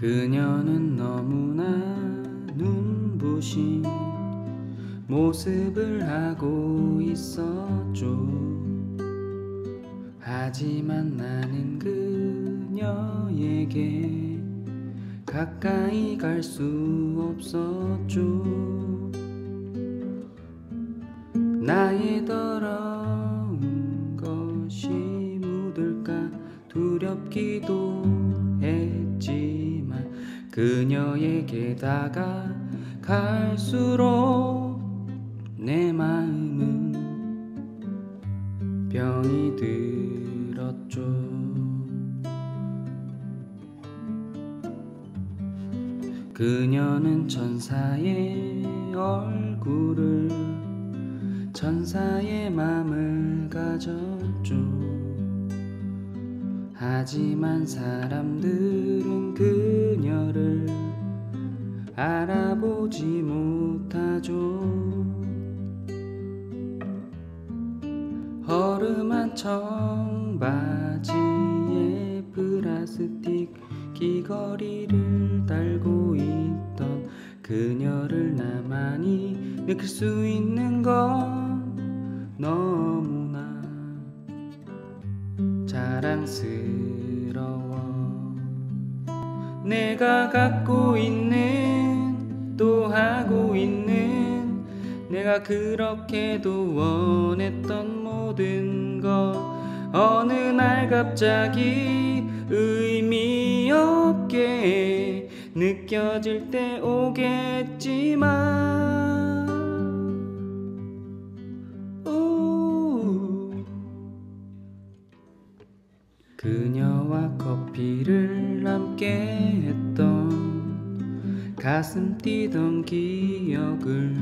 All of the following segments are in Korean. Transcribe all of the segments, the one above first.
그녀는 너무나 눈부신 모습을 하고 있었죠. 하지만 나는 그녀에게 가까이 갈 수 없었죠. 나의 더러운 것이 묻을까 두렵기도 했지만 그녀에게 다가갈수록 내 마음은 병이 들었죠. 그녀는 천사의 얼굴을 천사의 맘을 가졌죠. 하지만 사람들은 그녀를 알아보지 못하죠. 허름한 청바지에 플라스틱 귀걸이를 달고 있던 그녀를 나만이 느낄 수 있는 건 너무나 자랑스러워. 내가 갖고 있는 또 하고 있는 내가 그렇게도 원했던 모든 것 어느 날 갑자기 의미 없게 느껴질 때 오겠지만 그녀와 커피를 함께 했던 가슴 뛰던 기억을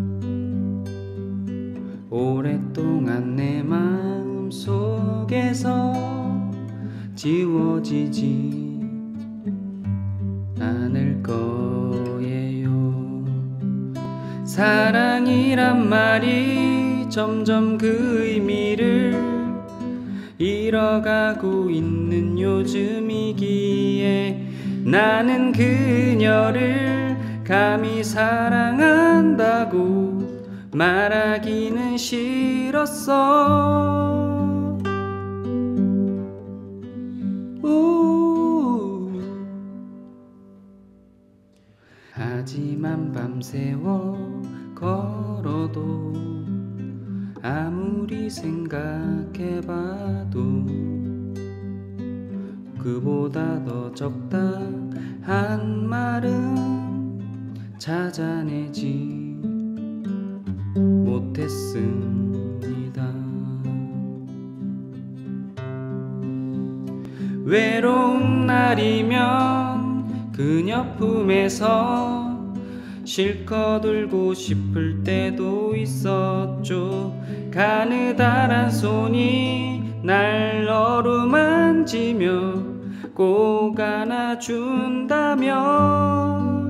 오랫동안 내 마음 속에서 지워지지 않을 거예요. 사랑이란 말이 점점 그 의미를 잃어가고 있는 요즘이기에 나는 그녀를 감히 사랑한다고 말하기는 싫었어. 하지만 밤새워 걸어도 아무리 생각해봐도 그보다 더 적당한 말은 찾아내지 못했습니다. 외로운 날이면 그녀 품에서 실컷 울고 싶을 때도 있었죠. 가느다란 손이 날 어루만지며 꼭 안아준다면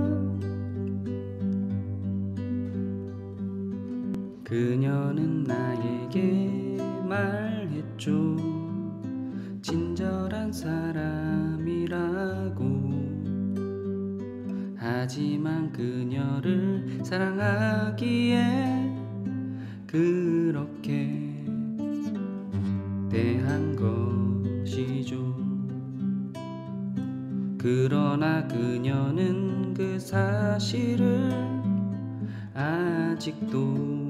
그녀는 나에게 말했죠. 친절한 사람이라고. 하지만 그녀를 사랑하기에 그렇게 대한 것이죠. 그러나 그녀는 그 사실을 아직도